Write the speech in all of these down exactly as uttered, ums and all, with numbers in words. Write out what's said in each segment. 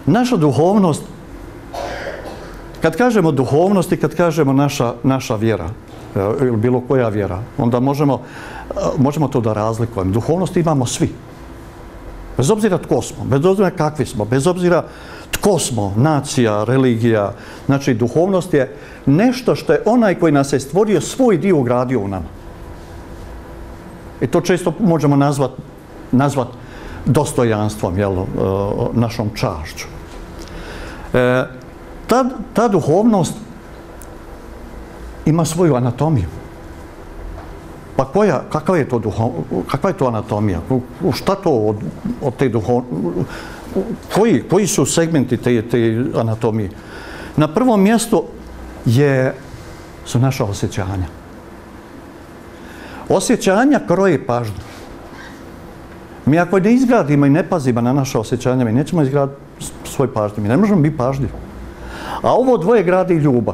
Naša duhovnost, kad kažemo duhovnost i kad kažemo naša, naša vjera, ili bilo koja vjera, onda možemo, možemo to da razlikujemo. Duhovnost imamo svi. Bez obzira tko smo, bez obzira kakvi smo, bez obzira tko smo, nacija, religija. Znači, duhovnost je nešto što je onaj koji nas je stvorio svoj dio ugradio u nama. I to često možemo nazvat, nazvat dostojanstvom, jel, našom čašću. E, ta, ta duhovnost ima svoju anatomiju. Pa koja, kakva je to duho, kakva je to anatomija? Šta to od, od te duhovnosti? Koji, koji su segmenti te, te anatomije? Na prvom mjestu je, su naša osjećanja. Osjećanja kroje pažnju. Mi ako ne izgradimo i ne pazimo na naše osjećanja, mi nećemo izgraditi svoj pažnju. Mi ne možemo biti pažljivi. A ovo dvoje gradi ljubav.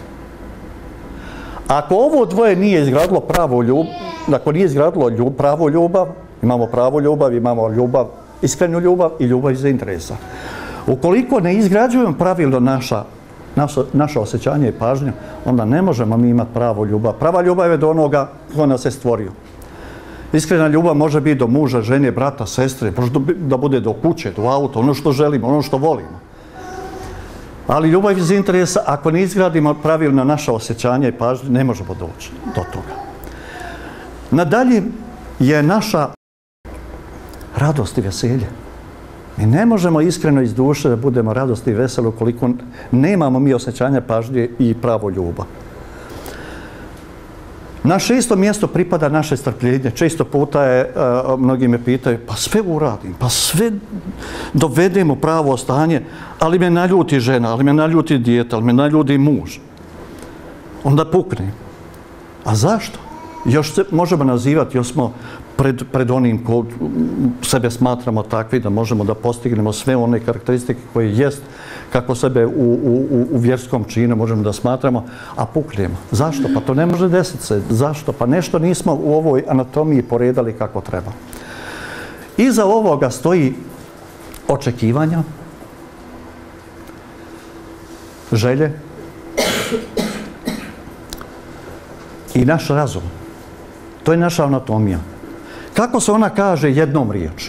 Ako ovo dvoje nije izgradilo pravo ljubav, ako nije izgradilo ljub, pravo ljubav, imamo pravo ljubav, imamo ljubav, iskrenu ljubav i ljubav iz interesa. Ukoliko ne izgrađujemo pravilno naša, naša, naša osjećanja i pažnju, onda ne možemo mi imati pravo ljubav. Prava ljubav je do onoga ko nas je stvorio. Iskrena ljubav može biti do muža, žene, brata, sestre, može da bude do kuće, do auta, ono što želimo, ono što volimo. Ali ljubav iz interesa, ako ne izgradimo pravilno naše osjećanja i pažnje, ne možemo doći do toga. Nadalje je naša radost i veselje. Mi ne možemo iskreno iz duše da budemo radosti i veseli ukoliko nemamo mi osjećanja, pažnje i pravo ljubav. Na šesto mjesto pripada naše strpljenje. Često puta je, uh, mnogi me pitaju, pa sve uradim, pa sve dovedem u pravo stanje, ali me naljuti žena, ali me naljuti dijete, ali me naljuti muž. Onda puknem. A zašto? Još se možemo nazivati, još smo pred, pred onim ko sebe smatramo takvi da možemo da postignemo sve one karakteristike koje jest, kako sebe u, u, u vjerskom činu možemo da smatramo, a puknemo. Zašto? Pa to ne može desiti se. Zašto? Pa nešto nismo u ovoj anatomiji poredali kako treba. Iza ovoga stoji očekivanja, želje i naš razum. To je naša anatomija. Kako se ona kaže jednom riječju?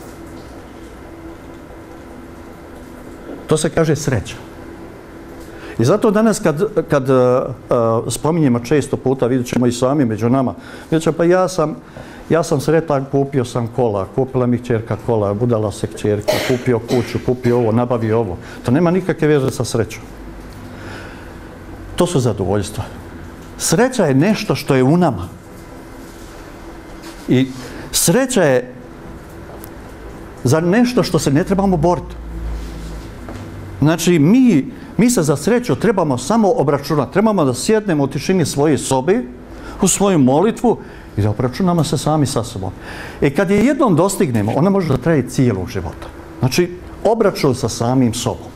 To se kaže sreća. I zato danas kad, kad uh, spominjemo često puta, vidjet ćemo i sami među nama, vidjet ćemo, pa ja sam, ja sam sretan, kupio sam kola, kupila mi kćerka kola, budala se kćerka, kupio kuću, kupio ovo, nabavio ovo. To nema nikakve veze sa srećom. To su zadovoljstva. Sreća je nešto što je u nama. I sreća je za nešto što se ne trebamo boriti. Znači, mi, mi se za sreću trebamo samo obračunati. Trebamo da sjednemo u tišini svoje sobe, u svoju molitvu i da obračunamo se sami sa sobom. I kad je jednom dostignemo, ona može da traje cijelog života. Znači, obračun sa samim sobom.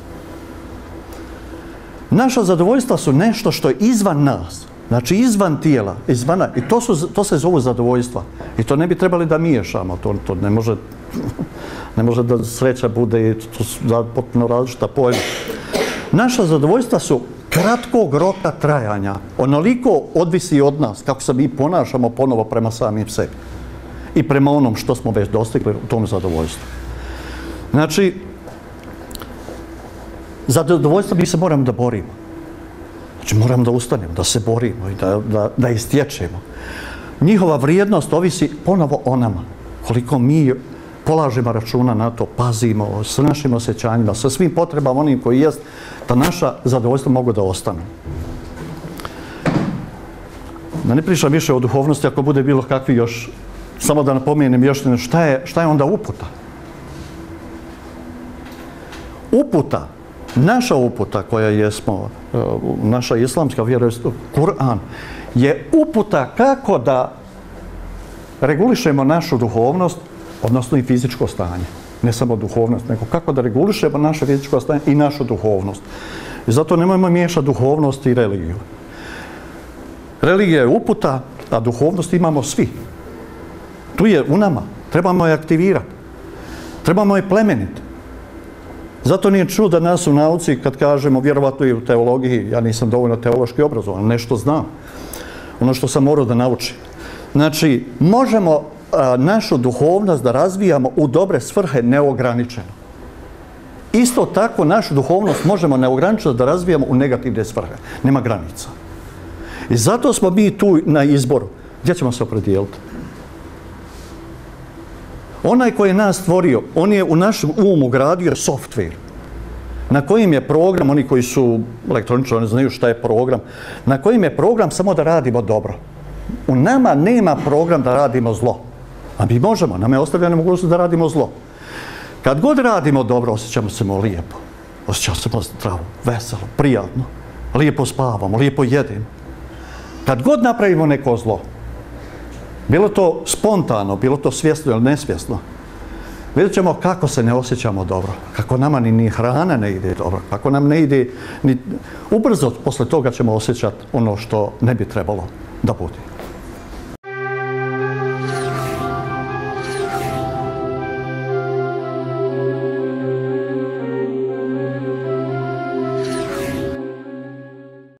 Naša zadovoljstva su nešto što je izvan nas. Znači, izvan tijela, izvana. I to, su, to se zove zadovoljstva. I to ne bi trebali da miješamo. To, to ne može, ne može da sreća bude i to su potpuno različita pojma. Naša zadovoljstva su kratkog roka trajanja. Onoliko odvisi od nas kako se mi ponašamo ponovo prema samim sebi. I prema onom što smo već dostigli u tom zadovoljstvu. Znači, zadovoljstvo mi se moramo da borimo. Znači, moramo da ustanemo, da se borimo i da, da, da istječemo. Njihova vrijednost ovisi ponovo o nama. Koliko mi polažemo računa na to, pazimo s našim osjećanjima, sa svim potrebama onim koji jest, da naša zadovoljstva mogu da ostanu. Da ne pričam više o duhovnosti, ako bude bilo kakvi još, samo da napomenem još nešto, šta je, šta je onda uputa? Uputa, naša uputa koja jesmo, naša islamska vjera, Kur'an, je uputa kako da regulišemo našu duhovnost, odnosno i fizičko stanje. Ne samo duhovnost, nego kako da regulišemo naše fizičko stanje i našu duhovnost. I zato nemojmo miješati duhovnost i religiju. Religija je uputa, a duhovnost imamo svi. Tu je u nama. Trebamo je aktivirati. Trebamo je plemeniti. Zato nije čudo da nas u nauci, kad kažemo, vjerovatno i u teologiji, ja nisam dovoljno teološki obrazovan, nešto znam, ono što sam morao da naučim. Znači, možemo a, našu duhovnost da razvijamo u dobre svrhe neograničeno. Isto tako našu duhovnost možemo neograničeno da razvijamo u negativne svrhe. Nema granica. I zato smo mi tu na izboru. Gdje ćemo se opredijeliti? Onaj koji je nas stvorio, on je u našem umu gradio software na kojim je program, oni koji su elektroničari, ne znaju šta je program, na kojim je program samo da radimo dobro. U nama nema program da radimo zlo. A mi možemo, nam je ostavljena mogućnost da radimo zlo. Kad god radimo dobro, osjećamo se lijepo. Osjećamo se zdravo, veselo, prijatno. Lijepo spavamo, lijepo jedemo. Kad god napravimo neko zlo, bilo to spontano, bilo to svjesno ili nesvjesno, vidjet ćemo kako se ne osjećamo dobro, kako nama ni, ni hrana ne ide dobro, kako nam ne ide, ni... ubrzo posle toga ćemo osjećati ono što ne bi trebalo da bude.